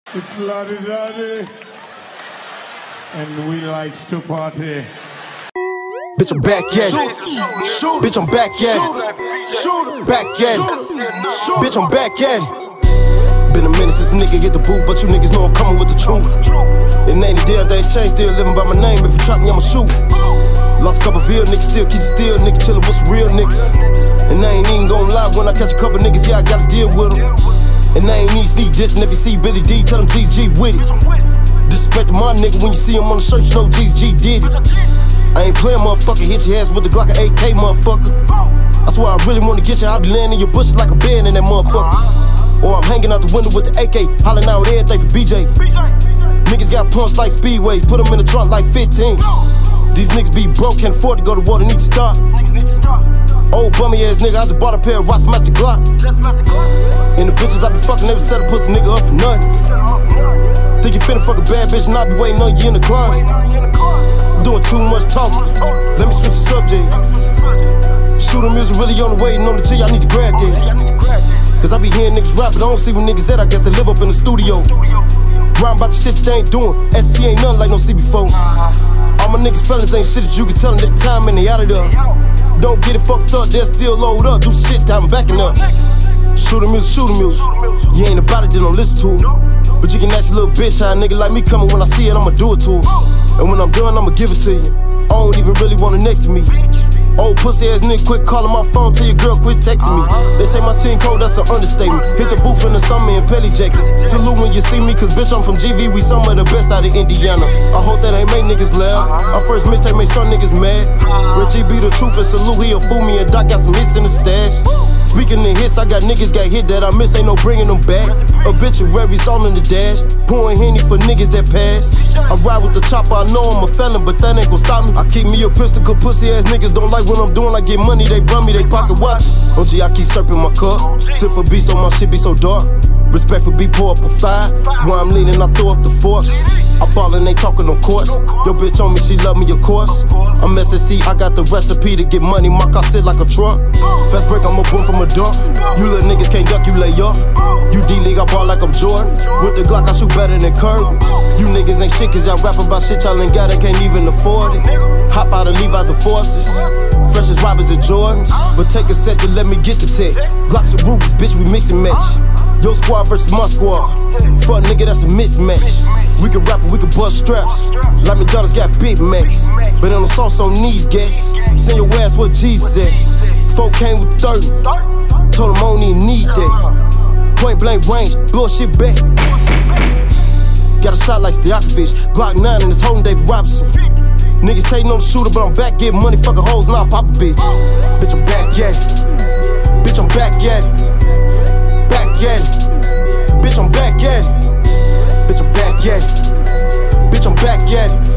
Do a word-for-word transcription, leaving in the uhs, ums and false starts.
It's la-di-da-di, and we likes to party. Bitch, I'm back at it. Shoot. Bitch, I'm back at it. Shoot. Back at it. Shoot. Bitch, I'm back at it. Been a minute since a nigga hit the booth, but you niggas know I'm coming with the truth. It ain't a damn thing changed, still living by my name. If you trap me, I'ma shoot. Lost a couple of real niggas, still keep still. Nigga chillin' with some real niggas. And I ain't even gon' lie, when I catch a couple niggas, yeah, I gotta deal with them. And I ain't even sneak dissing. If you see Billy D, tell him G G with it. Disrespect my nigga when you see him on the shirt, you know G G did it. I ain't playin', motherfucker, hit your ass with the Glock of A K, motherfucker. That's why I really wanna get you, I be laying in your bushes like a bed in that motherfucker. Or I'm hanging out the window with the A K, hollering out everything for B J. Niggas got punched like speedways, put them in the trunk like fifteen. These niggas be broke, can't afford to go to war, they need to stop. Old bummy ass nigga, I just bought a pair of watch, match the Glock. And the bitches I be fucking, never set a pussy nigga up for nothing. Think you finna fuck a bad bitch and I be waiting on you in the closet. Doing too much talking, let me switch the subject. Shooting music really on the way, and on the G, I need to grab that. Cause I be hearing niggas rap, but I don't see where niggas at, I guess they live up in the studio. Rhyme about the shit that they ain't doing, S C ain't nothing like no C before. All my niggas felons ain't shit that you can tell them at the time and they out of there. Don't get it fucked up, they'll still load up, do shit that I'm backing up. Shooting music, shooting music, you ain't about it, then don't listen to it. But you can ask your little bitch how a nigga like me coming, when I see it, I'ma do it to her. And when I'm done, I'ma give it to you. I don't even really want it next to me. Old pussy ass nigga, quit calling my phone, tell your girl quit texting me. They say my team cold, that's an understatement. Hit the booth in the summer in pelly jackets. Salute when you see me, cause bitch I'm from G V, we some of the best out of Indiana. I hope that ain't make niggas laugh. Our first mixtape made some niggas mad. Richie be the truth and salute, he'll fool me, and Doc got some hits in the stash. Speaking of hits, I got niggas got hit that I miss, ain't no bringing them back. Obituaries all in the dash, pouring Henny for niggas that pass. I ride with the chopper, I know I'm a felon, but that ain't gon' stop me. I keep me a pistol, cause pussy ass niggas don't like what I'm doing. I get money, they bum me, they pocket watch it. O G, I keep slurping my cup, sip for B so my shit be so dark. Respect for B, pour up a five. While I'm leaning, I throw up the forks. I ballin', ain't talking no course. Yo bitch on me, she love me, of course. I'm S S C, I got the recipe to get money. My car sit like a truck. Fast break, I'm a boom from a duck. You little niggas can't duck, you lay up. You D-League, I ball like I'm Jordan. With the Glock, I shoot better than Curry. You niggas ain't shit, cause y'all rap about shit y'all ain't got and can't even afford it. Hop out of Levi's and Forces. Fresh as Robbers and Jordans. But take a set to let me get the tech. Glocks and Rubes, bitch, we mix and match. Your squad versus my squad. Fuck nigga, that's a mismatch. We can rap and we can bust straps. Like McDonald's got Big Macs. But on the sauce on these gas. Send your ass where Jesus at. Folk came with thirty. Told him I don't even need that. Point blank range, blow shit back. Got a shot like Stojakovic. Glock nine and it's holding David Robinson. Niggas say no shooter, but I'm back getting money, fucking hoes, and I'll pop a bitch. Bitch, I'm back at it. Bitch, I'm back at it. Back at it. Bitch, I'm back at it. Bitch, I'm back at it. Bitch, I'm back at it.